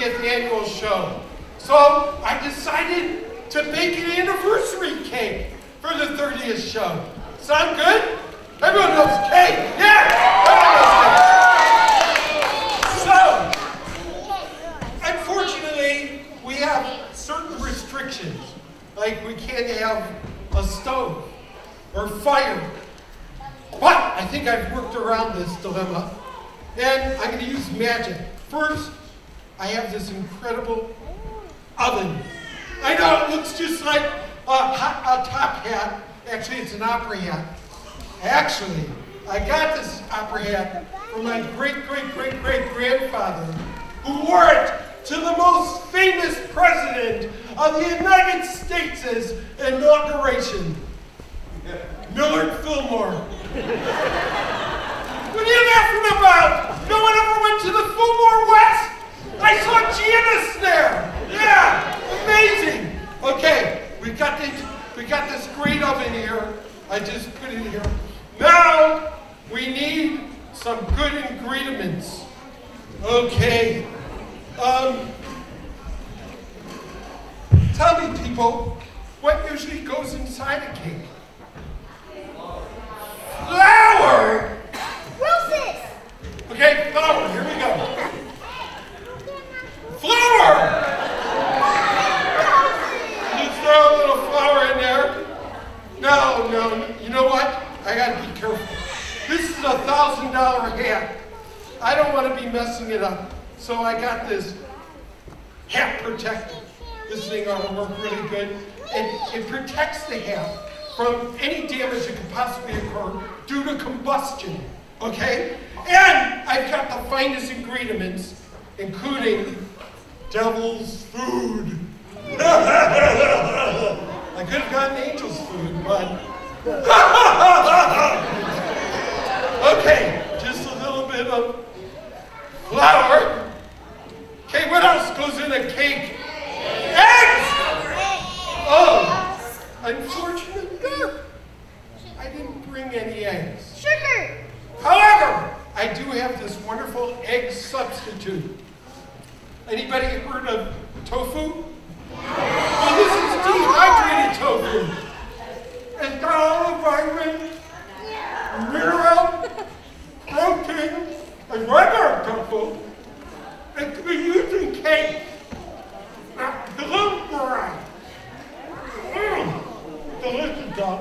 30th annual show. So I decided to bake an anniversary cake for the 30th show. Sound good? Everyone knows cake. Yeah, everyone knows cake. So, unfortunately, we have certain restrictions. Like we can't have a stove or fire. But I think I've worked around this dilemma. And I'm going to use magic. First, I have this incredible oven. I know it looks just like a top hat. Actually, it's an opera hat. Actually, I got this opera hat from my great-great-great-great-grandfather, who wore it to the most famous president of the United States' inauguration, Millard Fillmore. What are you laughing about? No one ever went to the Fillmore West? I saw Janice there. Yeah, amazing. Okay, we got this great oven here. I just put it here. Now we need some good ingredients. Okay. Tell me, people, what usually goes inside a cake? Flour! Roses! Okay, flour, here we go. Flour! Just throw a little flour in there. No, you know what? I gotta be careful. This is a $1,000 hat. I don't want to be messing it up. So I got this hat protector. This thing ought to work really good. And it protects the hat from any damage that could possibly occur due to combustion, okay? And I've got the finest ingredients, including devil's food. I could have gotten angel's food, but... Okay, just a little bit of flour. Okay, what else goes in a cake? Eggs! Oh, unfortunately, I didn't bring any eggs. Sugar! However, I do have this wonderful egg substitute. Anybody heard of tofu? Well, this is dehydrated tofu. It's got all the vitamins, mineral, protein, and regular tofu. It can be used in cake. Delicious variety. Delicious, dog.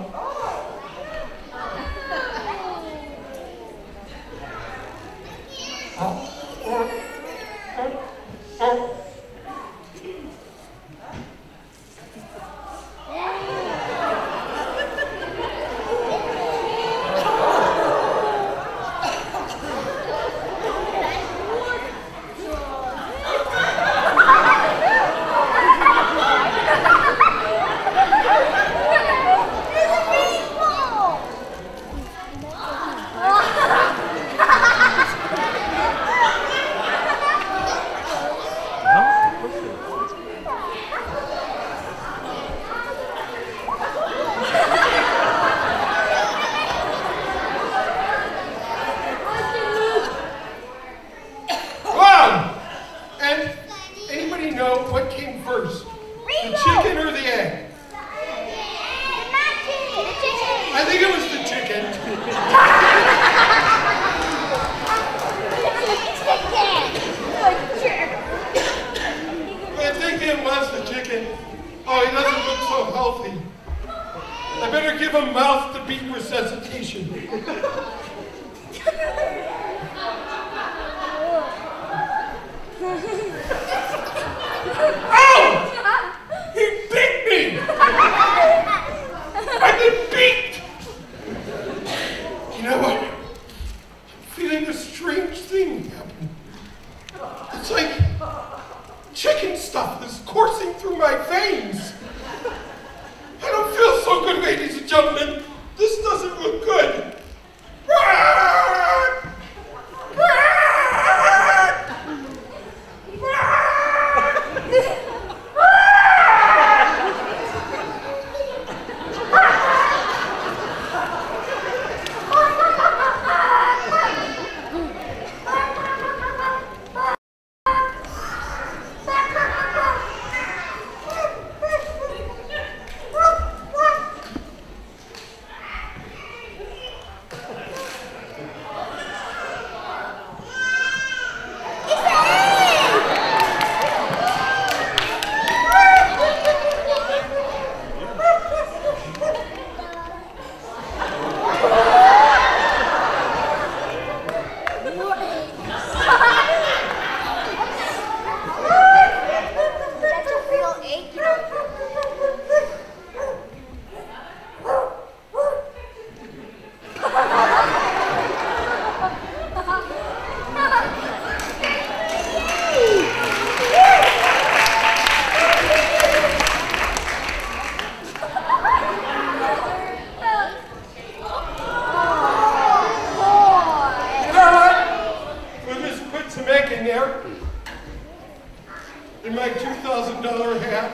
my $2,000 hat?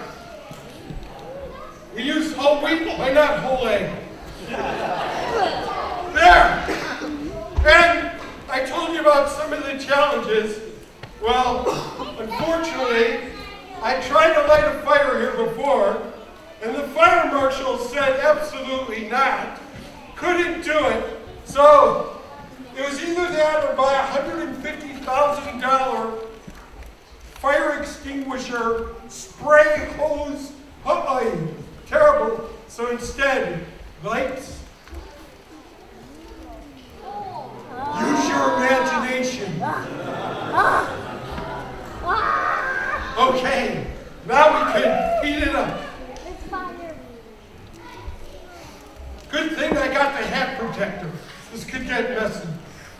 We use whole wheat, why not whole egg? There! And I told you about some of the challenges. Well, unfortunately, I tried to light a fire here before, and the fire marshal said absolutely not. Couldn't do it. So, it was either that or buy a $150,000 fire extinguisher spray hose. Uh-oh, terrible. So instead, lights. Use your imagination. Okay, now we can heat it up. Good thing I got the hat protector. This could get messy.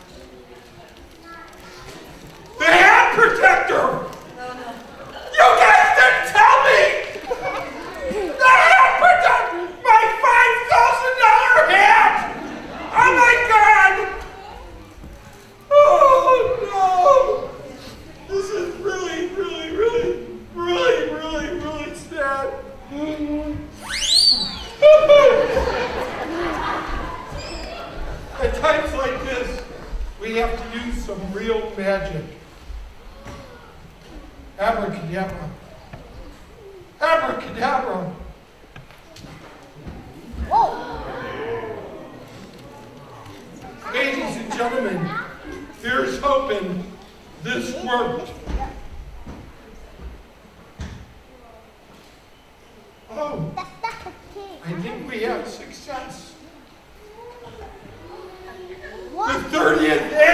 The hat protector! You guys didn't tell me! The hat protector! My $5,000 hat! Oh my God! Oh no! This is really, really, really, really, really, really sad. At times like this, we have to use some real magic. Abracadabra. Abracadabra. Whoa. Ladies and gentlemen, here's hoping this worked. Oh, I think we have success. The 30th